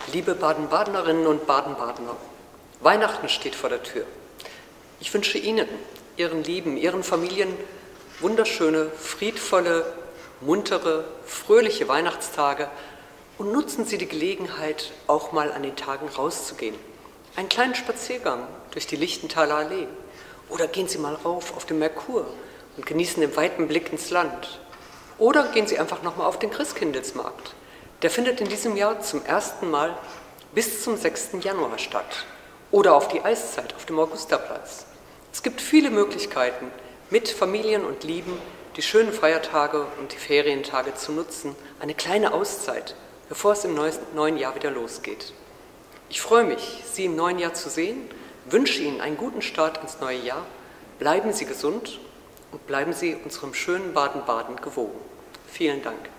Liebe Baden-Badenerinnen und Baden-Badener, Weihnachten steht vor der Tür. Ich wünsche Ihnen, Ihren Lieben, Ihren Familien wunderschöne, friedvolle, muntere, fröhliche Weihnachtstage und nutzen Sie die Gelegenheit, auch mal an den Tagen rauszugehen. Einen kleinen Spaziergang durch die Lichtenthaler Allee oder gehen Sie mal rauf auf den Merkur und genießen den weiten Blick ins Land. Oder gehen Sie einfach nochmal auf den Christkindlesmarkt. Der findet in diesem Jahr zum ersten Mal bis zum 6. Januar statt. Oder auf die Eiszeit auf dem Augusterplatz. Es gibt viele Möglichkeiten, mit Familien und Lieben die schönen Feiertage und die Ferientage zu nutzen. Eine kleine Auszeit, bevor es im neuen Jahr wieder losgeht. Ich freue mich, Sie im neuen Jahr zu sehen, wünsche Ihnen einen guten Start ins neue Jahr. Bleiben Sie gesund und bleiben Sie unserem schönen Baden-Baden gewogen. Vielen Dank.